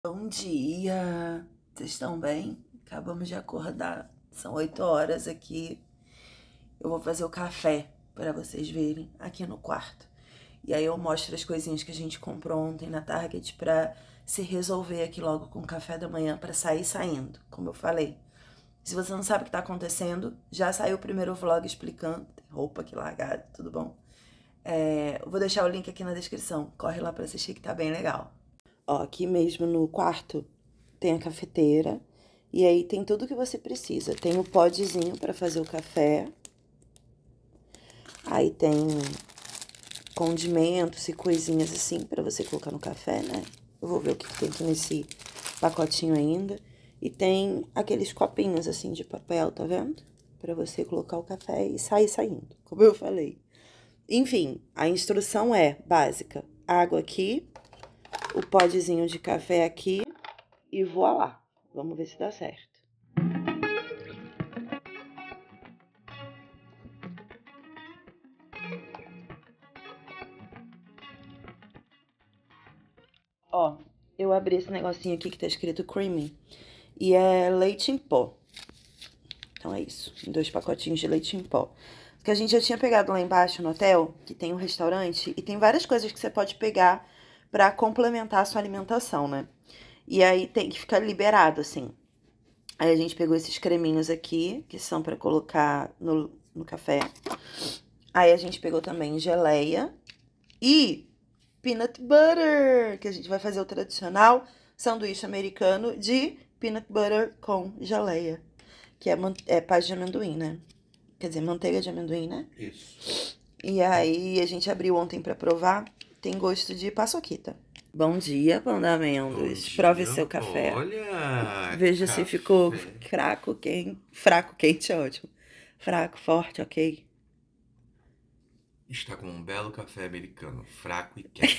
Bom dia! Vocês estão bem? Acabamos de acordar, são 8 horas aqui. Eu vou fazer o café para vocês verem aqui no quarto. E aí eu mostro as coisinhas que a gente comprou ontem na Target para se resolver aqui logo com o café da manhã para sair saindo, como eu falei. Se você não sabe o que tá acontecendo, já saiu o primeiro vlog explicando. Tem roupa aqui largada, tudo bom? Eu vou deixar o link aqui na descrição. Corre lá para assistir que tá bem legal. Ó, aqui mesmo no quarto tem a cafeteira e aí tem tudo que você precisa. Tem o podzinho para fazer o café. Aí tem condimentos e coisinhas assim para você colocar no café, né? Eu vou ver o que tem aqui nesse pacotinho ainda. E tem aqueles copinhos assim de papel, tá vendo? Para você colocar o café e sair saindo, como eu falei. Enfim, a instrução é básica. Água aqui, o podzinho de café aqui e voilá. Vamos ver se dá certo. Ó, eu abri esse negocinho aqui que tá escrito creamy e é leite em pó. Então é isso, 2 pacotinhos de leite em pó. Que a gente já tinha pegado lá embaixo no hotel, que tem um restaurante, e tem várias coisas que você pode pegar pra complementar a sua alimentação, né? E aí tem que ficar liberado, assim. Aí a gente pegou esses creminhos aqui, que são pra colocar no café. Aí a gente pegou também geleia e peanut butter, que a gente vai fazer o tradicional sanduíche americano de peanut butter com geleia. Que é paz de amendoim, né? Quer dizer, manteiga de amendoim, né? Isso. E aí a gente abriu ontem pra provar. Tem gosto de paçoquita. Bom dia, Panda Mendes. Prove seu café. Olha! Veja café. se ficou fraco, quente. Fraco, quente é ótimo. Fraco, forte, ok. Está com um belo café americano, fraco e quente.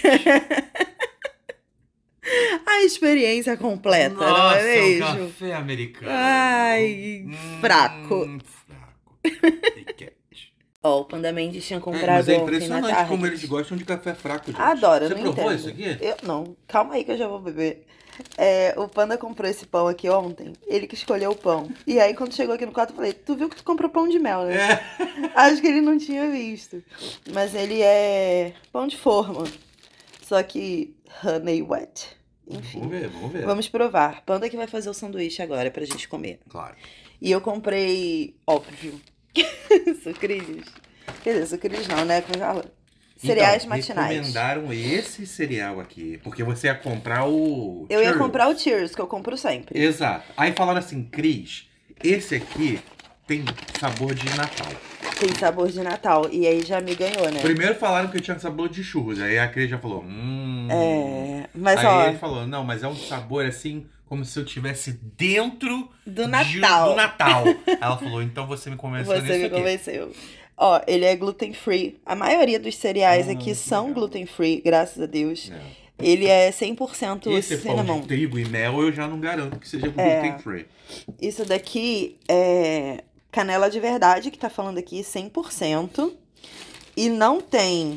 A experiência completa, Nossa, não é mesmo? um café americano. Ai, fraco. Fraco e quente. Ó, o Panda Mendes tinha comprado Mas é ontem na impressionante Target. como eles gostam de café fraco, gente. Adoro, eu Você não provou entendo. isso aqui? Eu não, calma aí que eu já vou beber. O Panda comprou esse pão aqui ontem, ele que escolheu o pão. E aí quando chegou aqui no quarto eu falei, tu viu que tu comprou pão de mel, né? É. Acho que ele não tinha visto. Mas ele é pão de forma, só que honey wet. Enfim, Vamos ver. vamos provar. Panda que vai fazer o sanduíche agora pra gente comer. Claro. E eu comprei, óbvio, sucrilhos. Quer dizer, sucrilhos não, né? Como fala? Cereais então, matinais. Recomendaram esse cereal aqui, porque você ia comprar o Eu ia Cheerios. comprar o Cheerios, que eu compro sempre. Exato. Aí falaram assim, Cris, esse aqui tem sabor de Natal. Tem sabor de Natal. E aí já me ganhou, né? Primeiro falaram que tinha sabor de churros, aí a Cris já falou, Mas aí ó... ele falou, não, mas é um sabor assim, como se eu estivesse dentro do Natal. do Natal. Ela falou, então você me convenceu nisso aqui. Você me convenceu. Ó, ele é gluten free. A maioria dos cereais aqui são legal. gluten free, graças a Deus. É. Ele é 100% Esse cinnamon. pão de trigo e mel eu já não garanto que seja gluten free. Isso daqui é canela de verdade, que tá falando aqui 100%. E não tem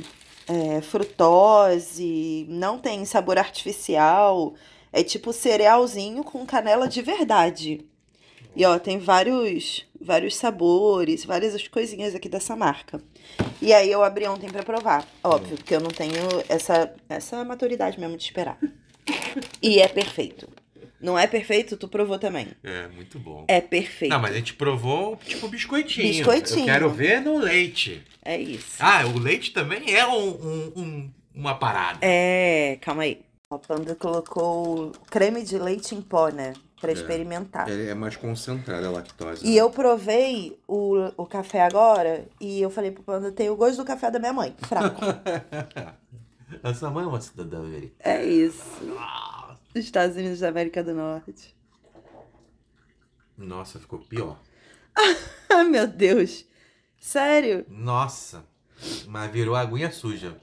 frutose, não tem sabor artificial. É tipo cerealzinho com canela de verdade. E ó, tem vários sabores, várias coisinhas aqui dessa marca. E aí eu abri ontem pra provar. Óbvio, porque eu não tenho essa maturidade mesmo de esperar. E é perfeito. Não é perfeito? Tu provou também. É, muito bom. É perfeito. Não, mas a gente provou tipo biscoitinho. Biscoitinho. Eu quero ver no leite. É isso. Ah, o leite também é uma parada. Calma aí. O Panda colocou creme de leite em pó, né? Pra experimentar. Ele é mais concentrado a lactose. E eu provei o café agora e eu falei pro Panda, tem o gosto do café da minha mãe, fraco. A sua mãe é uma cidadã americana. É isso. Estados Unidos da América do Norte. Nossa, ficou pior. Ah, meu Deus. Sério? Nossa, mas virou aguinha suja.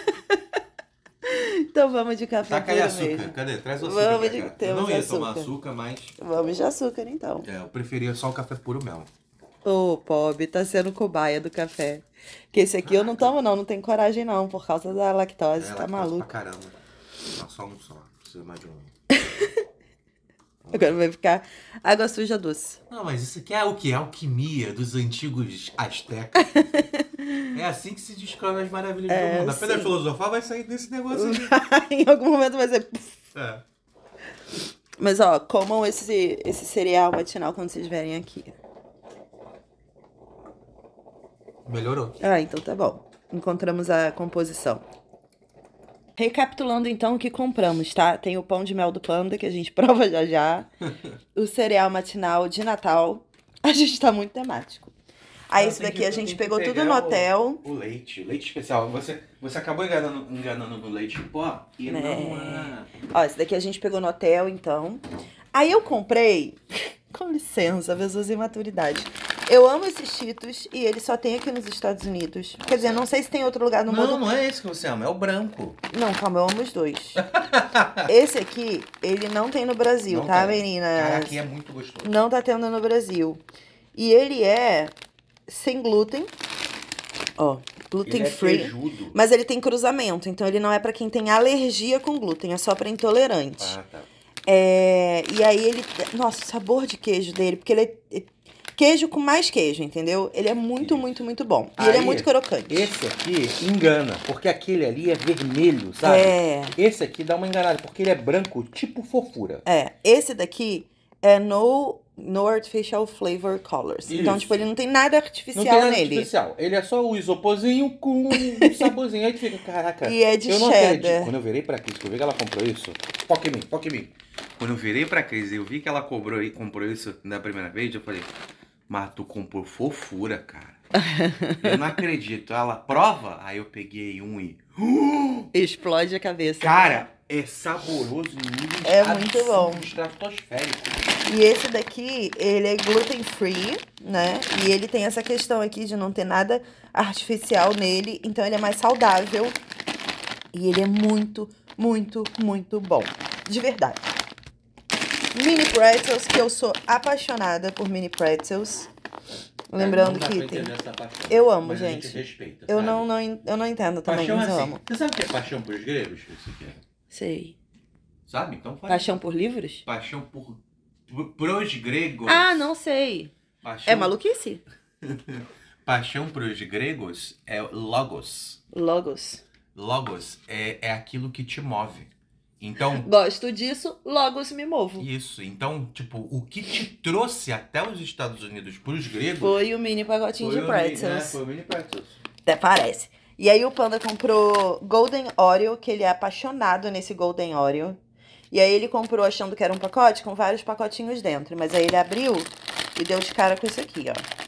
Então vamos de café Taca aí puro açúcar. mesmo. Cadê? Traz o açúcar Vamos pra de... cá. Eu Temos não ia açúcar. tomar açúcar, mas... Vamos de açúcar, então. eu preferia só o café puro mesmo. Ô, pobre, tá sendo cobaia do café. Que esse aqui eu não tomo não tenho coragem não, por causa da lactose, tá lactose maluco. pra caramba. Não, só um só, não precisa mais de um. Agora vai ficar água suja doce. Não, mas isso aqui é o quê? Alquimia dos antigos astecas. É assim que se descobre as maravilhas do mundo. A Pedra sim. Filosofal vai sair desse negócio aí. Em algum momento vai ser... É. Mas, ó, comam esse cereal matinal quando vocês vierem aqui. Melhorou. Ah, então tá bom. Encontramos a composição. Recapitulando, então, o que compramos, tá? Tem o pão de mel do Panda, que a gente prova já já. O cereal matinal de Natal. A gente tá muito temático. Aí, esse daqui a gente pegou tudo no hotel. O leite especial. Você acabou enganando no leite em pó e não é. Ó, esse daqui a gente pegou no hotel, então. Aí eu comprei... Com licença, pessoas em maturidade. Eu amo esses Cheetos e ele só tem aqui nos Estados Unidos. Quer dizer, não sei se tem outro lugar no mundo. Não é esse que você ama, é o branco. Não, calma, eu amo os dois. Esse aqui, ele não tem no Brasil, Não tá, tem. meninas? Cara, aqui é muito gostoso. Não tá tendo no Brasil. E ele é sem glúten. Ó, gluten Ele é free. queijudo. Mas ele tem cruzamento, então ele não é pra quem tem alergia com glúten, é só pra intolerante. Ah, tá. E aí ele... Nossa, o sabor de queijo dele, porque ele é queijo com mais queijo, entendeu? Ele é muito, Isso. muito, muito bom. E Aí, ele é muito crocante. Esse aqui engana, porque aquele ali é vermelho, sabe? Esse aqui dá uma enganada, porque ele é branco, tipo fofura. Esse daqui é no artificial flavor colors. Isso. Então, tipo, ele não tem nada artificial Não tem nada nele. artificial. Ele é só o isoporzinho com um saborzinho. Aí tu fica, caraca. E é de eu não cheddar. acredito. Quando eu virei pra Cris, que eu vi que ela comprou isso. Foca em mim. Quando eu virei pra Cris e eu vi que ela comprou isso na primeira vez, eu falei, mas tu comprou fofura, cara. Eu não acredito. Ela prova? Aí eu peguei um e... Explode a cabeça. Cara, é saboroso em níveis É muito bom. estratosféricos. E esse daqui, ele é gluten free, né? E ele tem essa questão aqui de não ter nada artificial nele. Então ele é mais saudável. E ele é muito, muito, muito bom. De verdade. Mini pretzels, que eu sou apaixonada por mini pretzels. Lembrando que tem... Eu amo, mas gente. A gente respeita, eu sabe? não entendo também, Paixão mas é eu assim. amo. Você sabe o que é paixão pros gregos? Isso aqui é. Sei. Sabe? Então faz. Paixão por livros? Paixão pros gregos. Ah, não sei. Paixão, É maluquice? Paixão pros gregos é logos. Logos. Logos é aquilo que te move. Então, Gosto disso, logos me movo. isso. Então, tipo, o que te trouxe até os Estados Unidos pros gregos... Foi o mini pacotinho de pretzels. Foi o mini pretzels. Até parece. E aí o Panda comprou Golden Oreo, que ele é apaixonado nesse Golden Oreo. E aí ele comprou achando que era um pacote com vários pacotinhos dentro. Mas aí ele abriu e deu de cara com isso aqui, ó.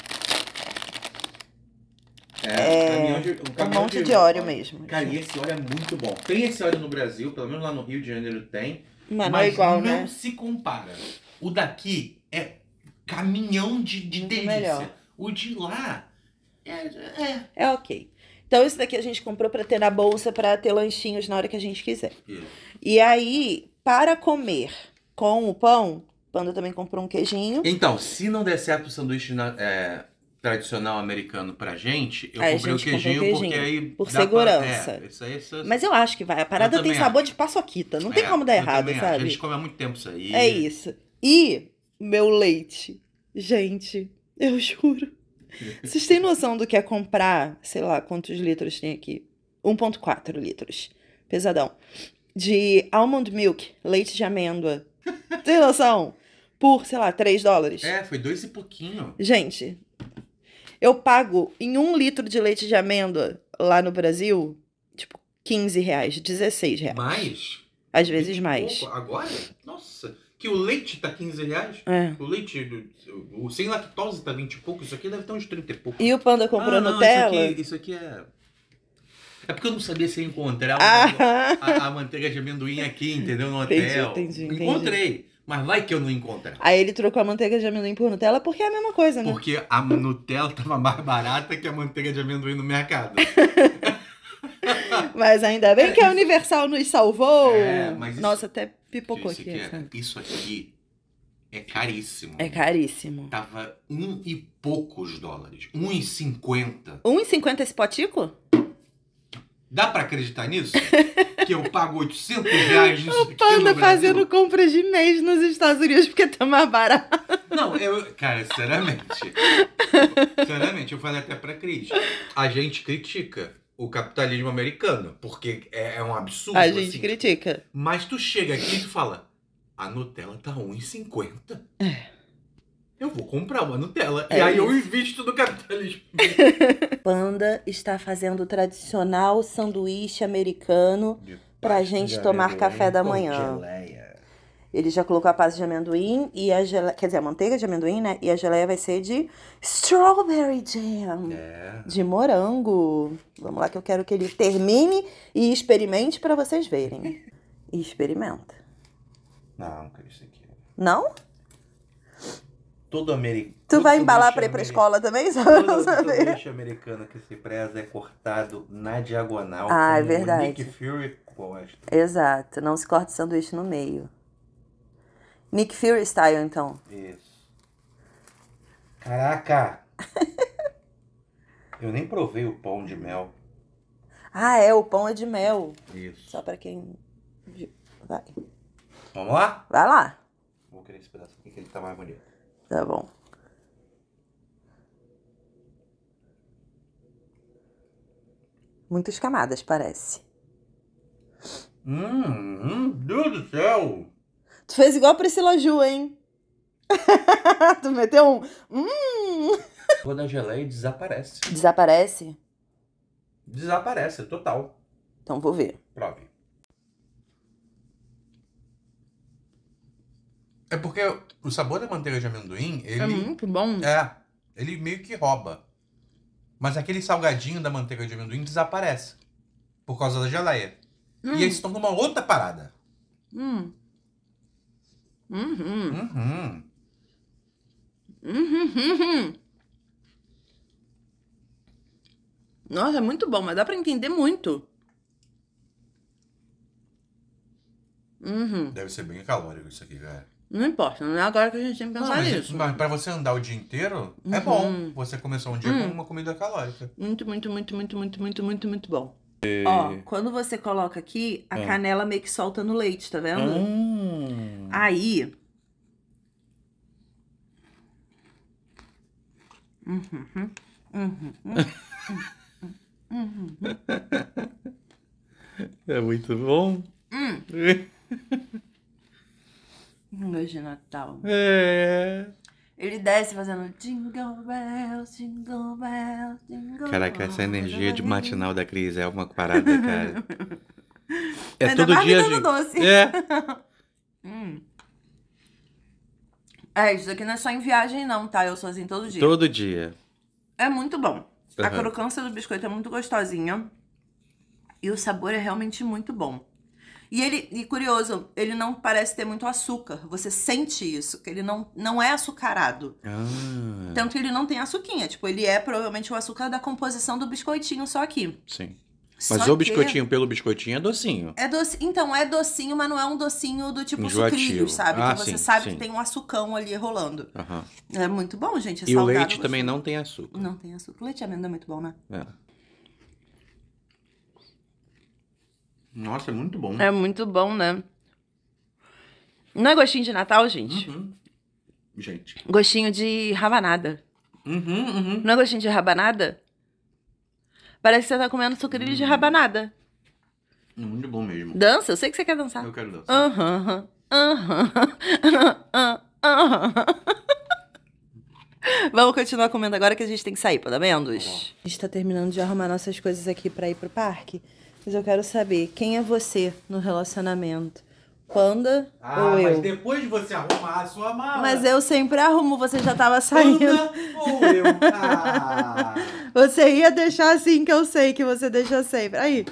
Um monte de óleo mesmo. Cara, e esse óleo é muito bom. Tem esse óleo no Brasil, pelo menos lá no Rio de Janeiro tem. Mas não é igual, não né? se compara. O daqui é caminhão de delícia. melhor. O de lá É ok. Então esse daqui a gente comprou pra ter na bolsa, pra ter lanchinhos na hora que a gente quiser. Isso. E aí, para comer com o pão, o Panda também comprou um queijinho. Então, se não der certo o sanduíche tradicional americano pra gente, eu Aí a comprei o gente comprou queijinho, queijinho, porque aí... por dá segurança. Isso aí, Mas eu acho que vai. A parada tem também sabor acho. de paçoquita. Não tem como dar eu errado, também acho. A sabe? gente come há muito tempo isso aí. É isso. E meu leite. Gente, eu juro. Vocês têm noção do que é comprar, sei lá, quantos litros tem aqui? 1,4 litros. Pesadão. De almond milk, leite de amêndoa. Tem noção? Por, sei lá, $3. Foi 2 e pouquinho. Gente, eu pago em 1 litro de leite de amêndoa lá no Brasil, tipo, R$15, R$16. Mais? Às vezes 20 e mais. pouco. Agora? Nossa. Que o leite tá R$15. É. O leite, o sem lactose tá 20 e pouco. Isso aqui deve estar uns 30 e pouco. E o Panda comprou não, Nutella. Isso aqui é... É porque eu não sabia se ia encontrar a manteiga de amendoim aqui, entendeu? No hotel. Entendi. Encontrei. Mas vai que eu não encontrar. Aí ele trocou a manteiga de amendoim por Nutella porque é a mesma coisa, né? Porque a Nutella tava mais barata que a manteiga de amendoim no mercado. Mas ainda bem que a Universal nos salvou. Mas nossa, até pipocou isso aqui. Isso aqui é caríssimo. É caríssimo. Tava $1 e poucos. $1,50. $1,50 esse potico? Dá pra acreditar nisso? Que eu pago 800 reais nisso aqui no Panda Brasil? fazendo compras de mês nos Estados Unidos porque tá mais barato. Não, cara, sinceramente, eu falei até pra Cris, a gente critica o capitalismo americano, porque é um absurdo, A gente assim. critica. Mas tu chega aqui e tu fala, a Nutella tá R$1,50. Eu vou comprar uma Nutella. E aí eu invisto no capitalismo. Panda está fazendo o tradicional sanduíche americano pra gente tomar café da manhã. Ele já colocou a pasta de amendoim e a geleia, quer dizer, a manteiga de amendoim, né? E a geleia vai ser de strawberry jam, de morango. Vamos lá que eu quero que ele termine e experimente pra vocês verem. E experimenta. Não, Cris, isso aqui. Não? Todo americano. Tu vai embalar pra ir pra escola também? Só pra não saber. Todo sanduíche americano que se preza é cortado na diagonal. Ah, é como verdade. Nick Fury gosta. Exato, não se corta o sanduíche no meio. Nick Fury style, então. Isso. Caraca! Eu nem provei o pão de mel. Ah, é, o pão é de mel. Isso. Só pra quem... Vai. Vamos lá? Vai lá. Vou querer esse pedaço aqui que ele tá mais bonito. Tá bom. Muitas camadas, parece. Deus do céu! Tu fez igual a Priscila Ju, hein? Tu meteu um... Quando a geleia desaparece. Desaparece? Desaparece, total. Então vou ver. Prove. É porque o sabor da manteiga de amendoim, ele... É muito bom. Ele meio que rouba. Mas aquele salgadinho da manteiga de amendoim desaparece. Por causa da geleia. E eles estão numa outra parada. Nossa, é muito bom, mas dá pra entender muito. Deve ser bem calórico isso aqui, cara. Não importa, não é agora que a gente tem que pensar nisso. Mas pra você andar o dia inteiro, é bom. Você começar um dia com uma comida calórica. Muito bom. Ó, quando você coloca aqui, a canela meio que solta no leite, tá vendo? Aí... É muito bom. Mês de Natal. É. Ele desce fazendo jingle bells, jingle bells, jingle. Caraca, essa energia de matinal da Cris é uma parada, cara. É ainda todo mais dia, me dando gente. doce. Isso aqui não é só em viagem não, tá? Eu sou assim todo dia. Todo dia. É muito bom. A crocância do biscoito é muito gostosinha. E o sabor é realmente muito bom. E curioso, ele não parece ter muito açúcar. Você sente isso, que ele não é açucarado. Tanto que ele não tem açuquinha. Tipo, ele é provavelmente o açúcar da composição do biscoitinho só aqui. Sim. Mas o biscoitinho pelo biscoitinho é docinho. É doce, então, é docinho, mas não é um docinho do tipo enjoativo. Sucrilhos, sabe? Que você sabe sim. que tem um açucão ali rolando. É muito bom, gente. É e salgado, o leite gostoso. também não tem açúcar. Não tem açúcar. O leite de amêndoa é muito bom, né? Nossa, é muito bom. É muito bom, né? Não é gostinho de Natal, gente? Gente. Gostinho de rabanada. Não é gostinho de rabanada? Parece que você tá comendo sucrilhos de rabanada. É muito bom mesmo. Dança? Eu sei que você quer dançar. Eu quero dançar. Vamos continuar comendo agora que a gente tem que sair, podamendos? A gente tá terminando de arrumar nossas coisas aqui pra ir pro parque. Mas eu quero saber, quem é você no relacionamento? Panda ou eu? Mas depois de você arrumar a sua mala... Mas eu sempre arrumo, você já tava saindo. Panda ou eu? Você ia deixar assim, que eu sei que você deixa sempre. Aí.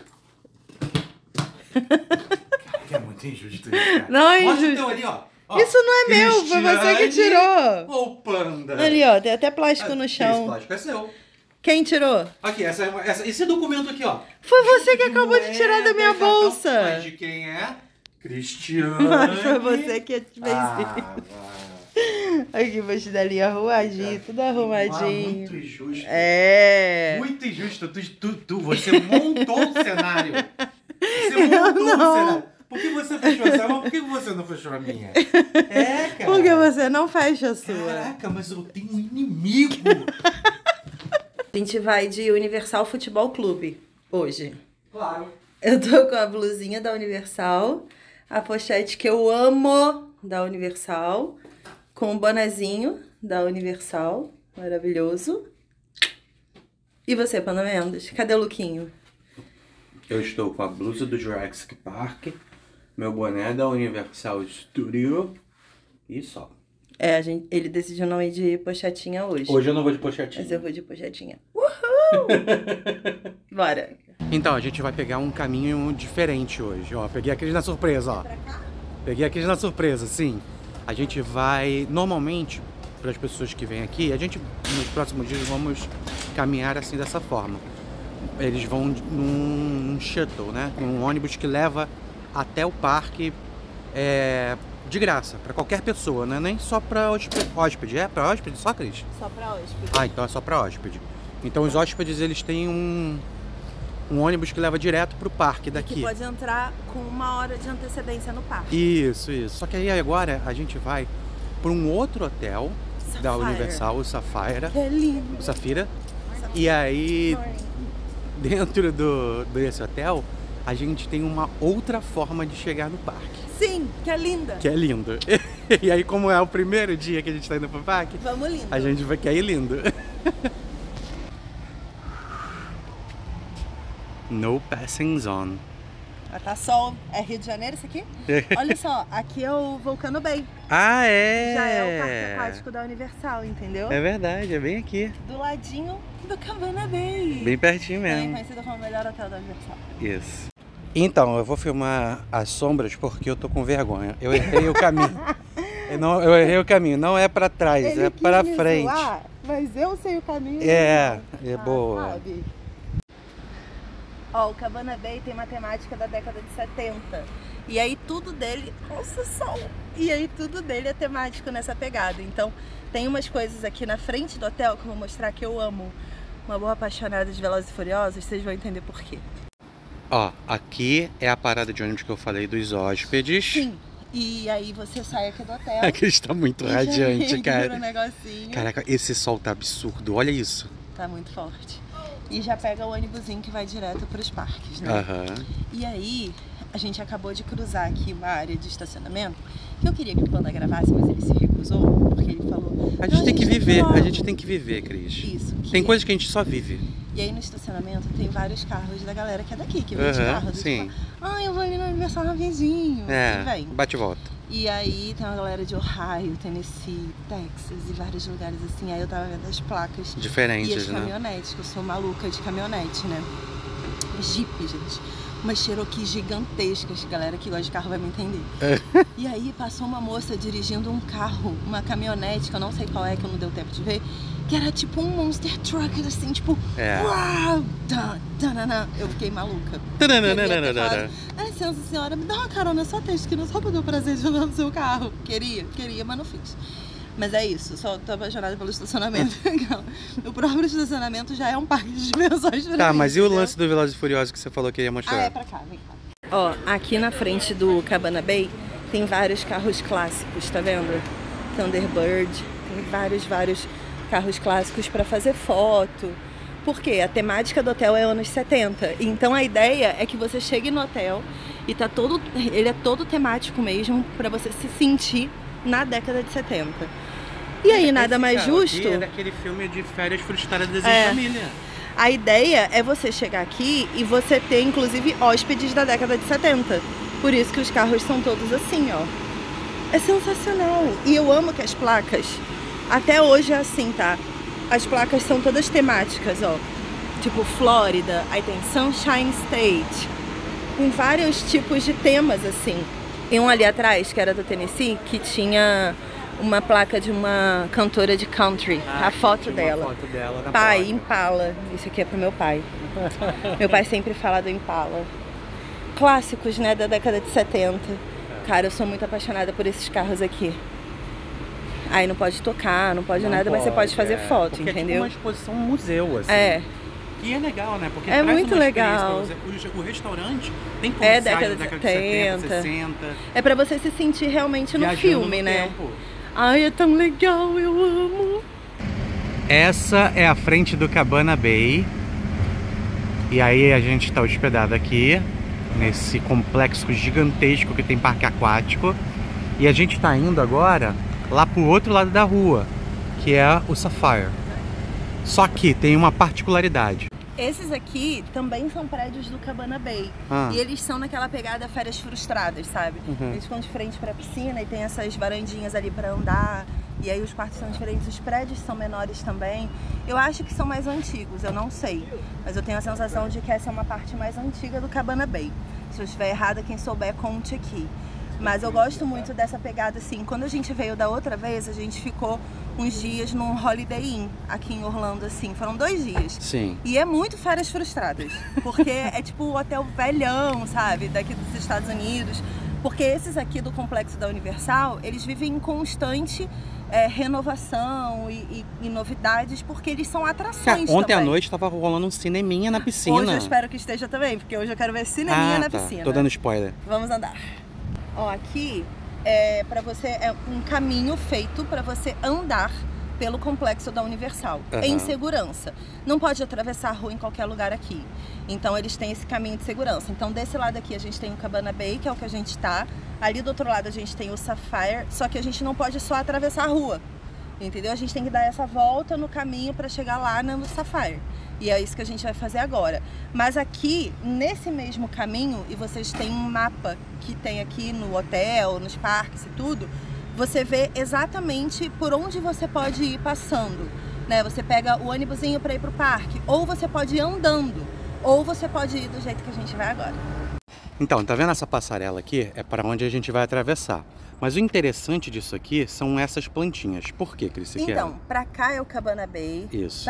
É muito injusto isso, cara. Não é Mostra o injusto. teu ali, ó. Isso não é meu, foi você que tirou. Ou Panda? Ali, ó, tem até plástico no chão. Esse plástico é seu. Quem tirou? Aqui, esse documento aqui, ó. Foi você que acabou de tirar da minha bolsa. Mas de quem é? Cristiane. Mas foi você que fez isso. Aqui, posto dali arrumadinho, tudo arrumadinho. Muito injusto. É. Muito injusto. Você montou o cenário. Você montou o cenário. Por que você fechou essa mão? Por que você não fechou a minha? É, cara. Por que você não fecha a sua? Caraca, mas eu tenho um inimigo. A gente vai de Universal Futebol Clube hoje. Claro. Eu tô com a blusinha da Universal, a pochete que eu amo da Universal, com o bonezinho da Universal, maravilhoso. E você, Panda Mendes? Cadê o lookinho? Eu estou com a blusa do Jurassic Park, meu boné da Universal Studio e só. Ele decidiu não ir de pochetinha hoje. Hoje eu não vou de pochetinha. Mas eu vou de pochetinha. Uhul! Bora! Então, a gente vai pegar um caminho diferente hoje, ó. Peguei aqueles na surpresa, ó. Peguei aqueles na surpresa, sim. A gente vai, normalmente, para as pessoas que vêm aqui, a gente, nos próximos dias, vamos caminhar assim, dessa forma. Eles vão num shuttle, né? Num ônibus que leva até o parque de graça, para qualquer pessoa, né? Nem só para hóspede. É para hóspede só, Cris? Só pra hóspede. Ah, então é só para hóspede. Então os hóspedes, eles têm um ônibus que leva direto pro parque daqui. Que pode entrar com 1 hora de antecedência no parque. Isso. Só que aí agora a gente vai para um outro hotel da Universal, o Safira. Que lindo. O Safira. E aí, dentro desse hotel, a gente tem uma outra forma de chegar no parque. Sim, que é linda. Que é lindo. E aí, como é o primeiro dia que a gente tá indo pro parque, vamos lindo. a gente vai querer ir lindo. No passing zone. Tá sol. É Rio de Janeiro isso aqui? Olha só, aqui é o Volcano Bay. Ah, é? Já é o parque aquático da Universal, entendeu? É verdade, é bem aqui. Do ladinho do Cabana Bay. Bem pertinho mesmo. Também conhecido como o melhor hotel da Universal. Isso. Então, eu vou filmar as sombras porque eu tô com vergonha. Eu errei o caminho. Eu errei o caminho. Não é pra trás, Ele é pra quis me frente. zoar, mas eu sei o caminho. É boa. Sabe? Ó, o Cabana Bay tem uma temática da década de 70. E aí tudo dele... Nossa, sol! E aí tudo dele é temático nessa pegada. Então, tem umas coisas aqui na frente do hotel que eu vou mostrar que eu amo. Uma boa apaixonada de Velozes e Furiosos, vocês vão entender por quê. Ó, aqui é a parada de ônibus que eu falei dos hóspedes. Sim. E aí você sai aqui do hotel. Aqui está muito radiante, cara. Um negocinho. Caraca, esse sol tá absurdo, olha isso. Tá muito forte. E já pega o ônibusinho que vai direto para os parques, né? Aham. E aí, a gente acabou de cruzar aqui uma área de estacionamento que eu queria que o Panda gravasse, mas ele se recusou, porque ele falou... A gente tem que viver, a gente tem que viver, Cris. Isso. Tem coisas que a gente só vive. E aí no estacionamento tem vários carros da galera que é daqui, que vem de carro. Sim. Tipo, eu vou ali no aniversário rapidinho. E vem. Bate e volta. E aí tem uma galera de Ohio, Tennessee, Texas e vários lugares assim. Aí eu tava vendo as placas. Diferentes, e as né? caminhonetes, que eu sou maluca de caminhonete, né? Jeep, gente. Umas Cherokee gigantescas, galera que gosta de carro vai me entender. E aí passou uma moça dirigindo um carro, uma caminhonete, que eu não sei qual é, que não deu tempo de ver, que era tipo um monster truck, assim, tipo... Uau! Eu fiquei maluca. Dá licença, senhora, me dá uma carona só até a esquina, só pra ter o prazer de andar no seu carro. Queria, mas não fiz. Mas é isso, só tô apaixonada pelo estacionamento. O próprio estacionamento já é um parque de dimensões pra mim, mas e entendeu? o lance do Velozes e Furiosos que você falou que ia mostrar? É pra cá, vem cá. Ó, aqui na frente do Cabana Bay tem vários carros clássicos, tá vendo? Thunderbird, tem vários carros clássicos pra fazer foto. Por quê? A temática do hotel é anos 70. Então a ideia é que você chegue no hotel e ele é todo temático mesmo, pra você se sentir na década de 70. E aí, nada mais justo... Aqui é daquele filme de férias frustradas em família. A ideia é você chegar aqui e você ter, inclusive, hóspedes da década de 70. Por isso que os carros são todos assim, ó. É sensacional. E eu amo que as placas, até hoje é assim, tá? As placas são todas temáticas, ó. Tipo Flórida, aí tem Sunshine State, com vários tipos de temas, assim. Tem um ali atrás, que era do Tennessee, que tinha uma placa de uma cantora de country, a foto dela. Uma foto dela na Pai, placa. Impala. Isso aqui é pro meu pai. Meu pai sempre fala do Impala. Clássicos, né, da década de 70. Cara, eu sou muito apaixonada por esses carros aqui. Aí não pode tocar, não pode nada, mas você pode fazer foto, porque entendeu? É tipo uma exposição museu, assim. É. E é legal, né? Porque É traz muito uma experiência legal. pra você. O restaurante tem É, comerciais década da de década de 70, 70. 60. É pra você se sentir realmente no viajando filme, no né? tempo. Ai, é tão legal, eu amo. Essa é a frente do Cabana Bay. E aí a gente está hospedado aqui, nesse complexo gigantesco que tem parque aquático. E a gente está indo agora lá pro outro lado da rua, que é o Sapphire. Só que tem uma particularidade. Esses aqui também são prédios do Cabana Bay. E eles são naquela pegada férias frustradas, sabe? Eles ficam de frente pra piscina e tem essas varandinhas ali pra andar. E aí os quartos são diferentes, os prédios são menores também. Eu acho que são mais antigos, eu não sei. Mas eu tenho a sensação de que essa é uma parte mais antiga do Cabana Bay. Se eu estiver errada, quem souber, conte aqui. Mas eu gosto muito dessa pegada assim. Quando a gente veio da outra vez, a gente ficou uns dias num Holiday Inn aqui em Orlando, assim. Foram 2 dias. Sim. E é muito férias frustradas. Porque é tipo o hotel velhão, sabe? Daqui dos Estados Unidos. Porque esses aqui do complexo da Universal, eles vivem em constante renovação e novidades, porque eles são atrações Ontem também. à noite tava rolando um cineminha na piscina. Hoje eu espero que esteja também, porque hoje eu quero ver cineminha na piscina. Tô dando spoiler. Vamos andar. Ó, aqui é um caminho feito para você andar pelo complexo da Universal, em segurança. Não pode atravessar a rua em qualquer lugar aqui. Então eles têm esse caminho de segurança. Então desse lado aqui a gente tem o Cabana Bay, que é o que a gente tá. Ali do outro lado a gente tem o Sapphire, só que a gente não pode só atravessar a rua. Entendeu? A gente tem que dar essa volta no caminho para chegar lá no Sapphire. E é isso que a gente vai fazer agora. Mas aqui, nesse mesmo caminho, e vocês têm um mapa que tem aqui no hotel, nos parques e tudo, você vê exatamente por onde você pode ir passando, né? Você pega o ônibusinho para ir pro parque, ou você pode ir andando, ou você pode ir do jeito que a gente vai agora. Então, tá vendo essa passarela aqui? É para onde a gente vai atravessar. Mas o interessante disso aqui são essas plantinhas. Por quê, Cris? Então, pra cá é o Cabana Bay. Isso.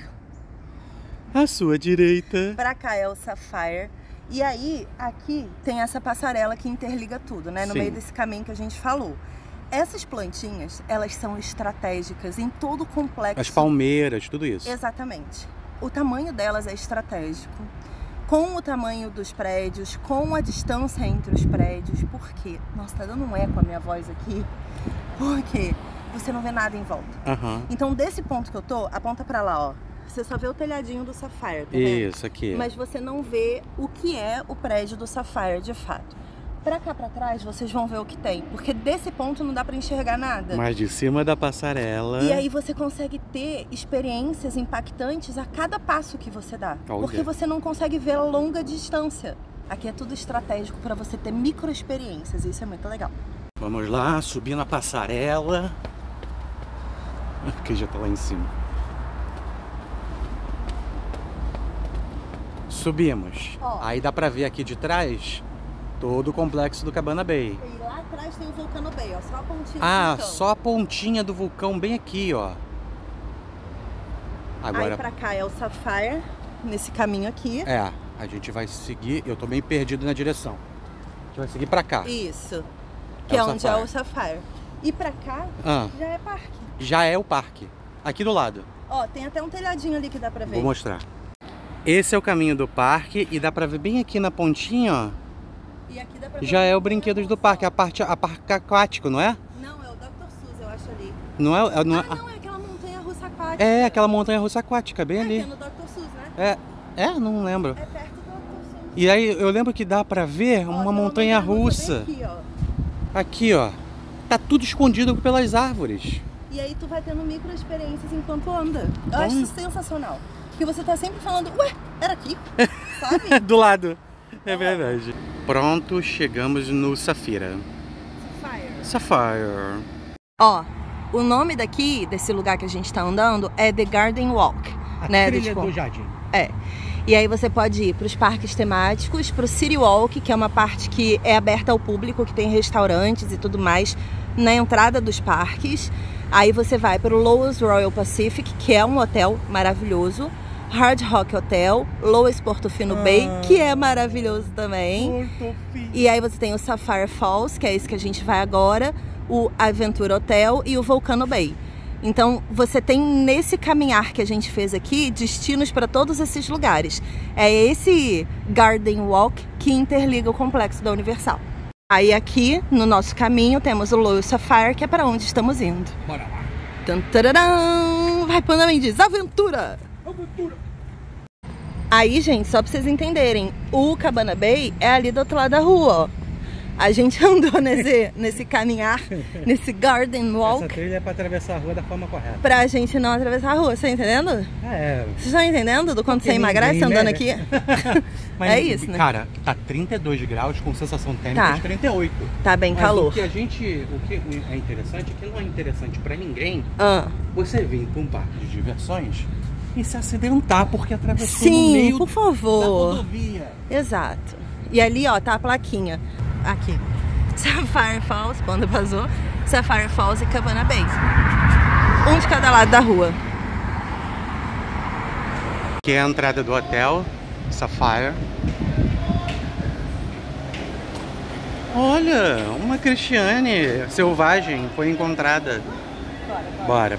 À sua direita. Pra cá é o Sapphire. E aí, aqui tem essa passarela que interliga tudo, né? No Sim. meio desse caminho que a gente falou. Essas plantinhas, elas são estratégicas em todo o complexo. As palmeiras, tudo isso. Exatamente. O tamanho delas é estratégico. Com o tamanho dos prédios, com a distância entre os prédios. Por quê? Nossa, tá dando um eco a minha voz aqui. Porque você não vê nada em volta. Então, desse ponto que eu tô, aponta pra lá, ó. Você só vê o telhadinho do Sapphire, tá vendo? Isso, aqui. Mas você não vê o que é o prédio do Sapphire, de fato. Pra cá pra trás, vocês vão ver o que tem. Porque desse ponto não dá pra enxergar nada. Mas de cima da passarela... E aí você consegue ter experiências impactantes a cada passo que você dá. Olha. Porque você não consegue ver a longa distância. Aqui é tudo estratégico pra você ter micro experiências. E isso é muito legal. Vamos lá, subir na passarela. Que já tá lá em cima. Subimos. Ó. Aí dá pra ver aqui de trás todo o complexo do Cabana Bay. E lá atrás tem o Volcano Bay, ó. Só a pontinha do Ah, vulcão. só a pontinha do vulcão bem aqui, ó. Agora... Aí pra cá é o Sapphire, nesse caminho aqui. É, a gente vai seguir... Eu tô meio perdido na direção. A gente vai seguir pra cá. Isso. Que É é o onde Sapphire. é o Sapphire. E pra cá já é parque. Já é o parque. Aqui do lado. Ó, tem até um telhadinho ali que dá pra ver. Vou mostrar. Esse é o caminho do parque e dá pra ver bem aqui na pontinha, ó. E aqui dá pra ver Já é o montanha brinquedos do russa, parque, ó. a parque aquático, não é? Não, é o Dr. Seuss, eu acho ali. Não é? Não é, Não, é aquela montanha russa aquática. é aquela montanha russa aquática, bem Que ali. é no Dr. Seuss, né? Não lembro. É perto do Dr. Seuss. E aí eu lembro que dá pra ver Ó, uma tem montanha bem russa. Aqui, ó. Aqui, ó. Tá tudo escondido pelas árvores. E aí tu vai tendo micro experiências enquanto anda. Eu acho isso sensacional. Porque você tá sempre falando, ué, era aqui? Sabe? Do lado. É verdade. Pronto, chegamos no Safira. Sapphire. Ó, o nome daqui, desse lugar que a gente tá andando, é The Garden Walk. né? Trilha tipo, do jardim. É. E aí você pode ir para os parques temáticos, para o City Walk, que é uma parte que é aberta ao público, que tem restaurantes e tudo mais na entrada dos parques. Aí você vai para o Loews Royal Pacific, que é um hotel maravilhoso. Hard Rock Hotel, Loews Portofino Bay, que é maravilhoso também. E aí você tem o Sapphire Falls, que é esse que a gente vai agora. o Aventura Hotel e o Volcano Bay. Então, você tem nesse caminhar que a gente fez aqui, destinos para todos esses lugares. É esse Garden Walk que interliga o complexo da Universal. Aí aqui, no nosso caminho, temos o Loyal Sapphire, que é para onde estamos indo. Bora lá. Tantararam! Vai, Panda Mendes, aventura! Aventura! Aí, gente, só pra vocês entenderem, o Cabana Bay é ali do outro lado da rua, ó. A gente andou nesse caminhar, nesse Garden Walk. Essa trilha é pra atravessar a rua da forma correta. Pra gente não atravessar a rua, você tá entendendo? Vocês estão entendendo do quanto você emagrece andando aqui? Mas, é isso, né? Cara, tá 32 graus com sensação térmica de 38. Tá bem calor. O que é interessante é que não é interessante pra ninguém você vir pra um parque de diversões e se acidentar porque atravessou no meio por favor. da rodovia. Exato. E ali, ó, tá a plaquinha. Aqui. Sapphire Falls, quando vazou. Sapphire Falls e Cabana Bay. Um de cada lado da rua. Aqui é a entrada do hotel Sapphire. Olha, uma Cristiane selvagem foi encontrada. Bora.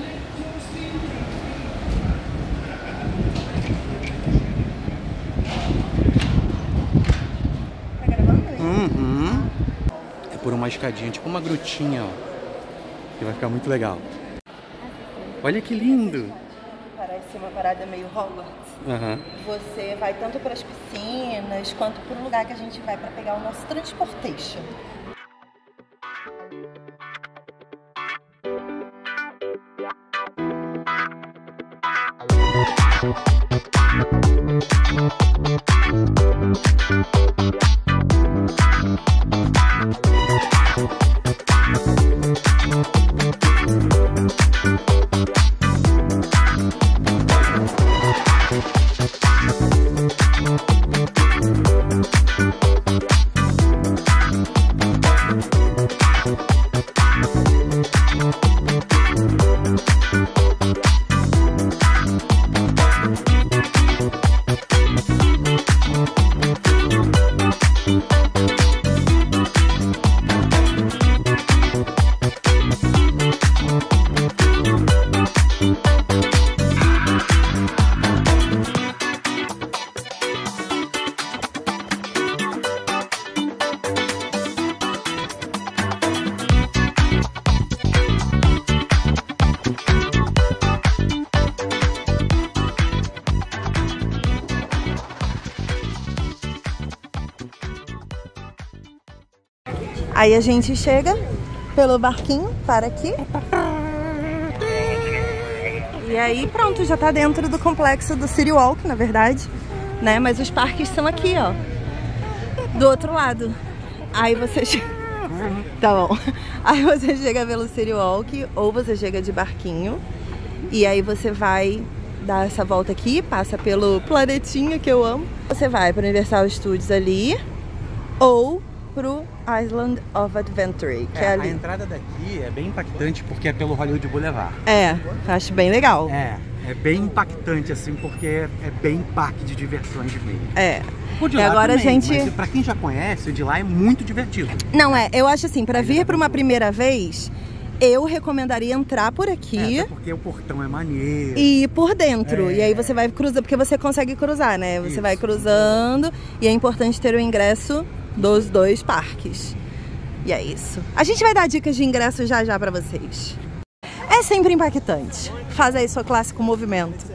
É por uma escadinha, tipo uma grutinha, ó. Que vai ficar muito legal. Olha que lindo! Parece uma parada meio Hogwarts. Você vai tanto para as piscinas quanto para o lugar que a gente vai para pegar o nosso transportation. Aí a gente chega pelo barquinho, para aqui. E aí pronto, já tá dentro do complexo do City Walk, na verdade, né? Mas os parques são aqui, ó, do outro lado. Aí você chega... Tá bom. Aí você chega pelo City Walk ou você chega de barquinho. E aí você vai dar essa volta aqui, passa pelo planetinha que eu amo. Você vai pro Universal Studios ali ou pro Island of Adventure, que é ali. A entrada daqui é bem impactante porque é pelo Hollywood Boulevard. Acho bem legal. É bem impactante assim, porque é bem parque de diversões mesmo. O de e lá agora também, a gente... mas pra quem já conhece, o de lá é muito divertido. Não, eu acho assim, pra vir pra uma primeira vez, eu recomendaria entrar por aqui. Até porque o portão é maneiro. E ir por dentro. E aí você vai cruzar, porque você consegue cruzar, né? Você vai cruzando e é importante ter o ingresso dos dois parques. E é isso. A gente vai dar dicas de ingresso já pra vocês. É sempre impactante. Faz aí seu clássico movimento.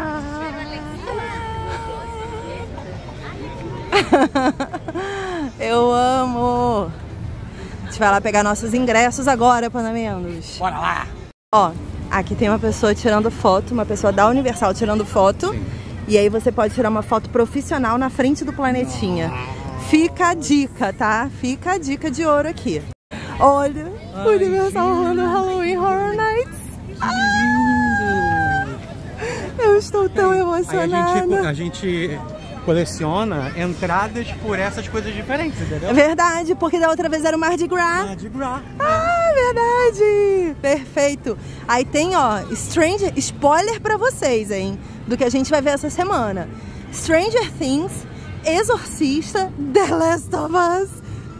Eu amo. A gente vai lá pegar nossos ingressos agora, Panamendos. Bora lá! Ó, aqui tem uma pessoa tirando foto, uma pessoa da Universal tirando foto. Sim. E aí você pode tirar uma foto profissional na frente do planetinha. Fica a dica, tá? Fica a dica de ouro aqui. Olha, o Universal Orlando Halloween Horror Nights. Lindo! Eu estou tão emocionada. A gente coleciona entradas por essas coisas diferentes, entendeu? É verdade, porque da outra vez era o Mardi Gras. Mardi Gras. Verdade! Perfeito. Aí tem, ó, spoiler pra vocês, hein? Do que a gente vai ver essa semana. Stranger Things, Exorcista, The Last of Us,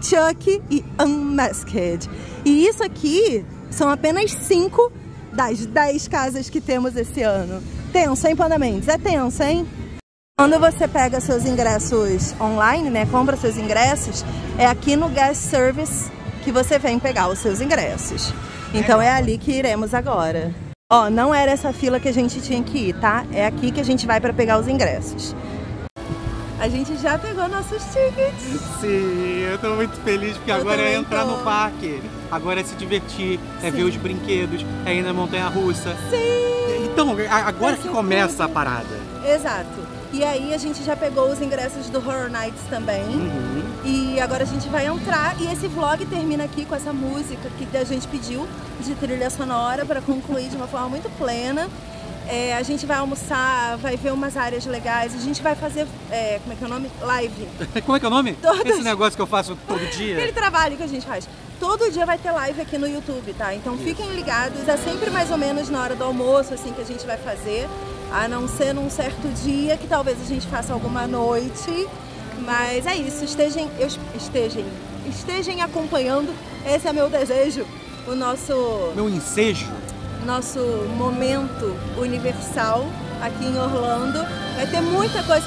Chuck e Unmasked. E isso aqui são apenas 5 das 10 casas que temos esse ano. Tenso, hein, Panda Mendes? É tenso, hein? Quando você pega seus ingressos online, né, compra seus ingressos, é aqui no Guest Service que você vem pegar os seus ingressos. Então é ali que iremos agora. Ó, não era essa fila que a gente tinha que ir, tá? É aqui que a gente vai pra pegar os ingressos. A gente já pegou nossos tickets. Sim, eu tô muito feliz porque agora é entrar no parque. Agora é se divertir, é ver os brinquedos, é ir na montanha-russa. Sim! Então, agora que começa a parada. Exato. E aí a gente já pegou os ingressos do Horror Nights também. E agora a gente vai entrar e esse vlog termina aqui com essa música que a gente pediu de trilha sonora para concluir de uma forma muito plena. A gente vai almoçar, vai ver umas áreas legais, a gente vai fazer, como é que é o nome? Live. Como é que é o nome? Esse negócio que eu faço todo dia. Aquele trabalho que a gente faz. Todo dia vai ter live aqui no YouTube, tá? Então fiquem ligados, é sempre mais ou menos na hora do almoço, assim, que a gente vai fazer. A não ser num certo dia, que talvez a gente faça alguma noite. Mas é isso, estejam acompanhando. Esse é meu desejo, o nosso... Meu ensejo. Nosso momento universal aqui em Orlando. Vai ter muita coisa.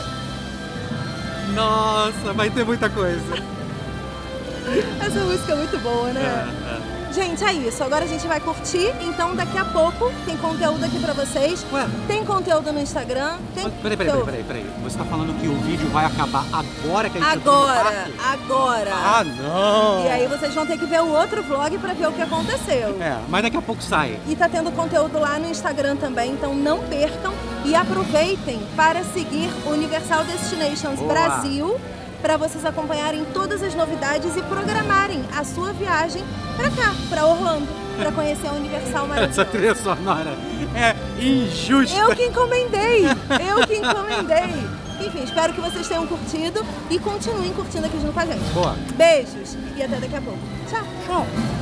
Nossa, vai ter muita coisa. Essa música é muito boa, né? Gente, é isso. Agora a gente vai curtir. Então daqui a pouco tem conteúdo aqui pra vocês. Ué? Tem conteúdo no Instagram. Tem... Peraí. Você tá falando que o vídeo vai acabar agora que a gente Agora. Ah, não! E aí vocês vão ter que ver o outro vlog pra ver o que aconteceu. Mas daqui a pouco sai. E tá tendo conteúdo lá no Instagram também, então não percam. E aproveitem para seguir Universal Destinations Brasil, para vocês acompanharem todas as novidades e programarem a sua viagem para cá, para Orlando, para conhecer a Universal maravilhosa. Essa trilha sonora é injusta. Eu que encomendei. Enfim, espero que vocês tenham curtido e continuem curtindo aqui junto com a gente. Boa. Beijos e até daqui a pouco. Tchau.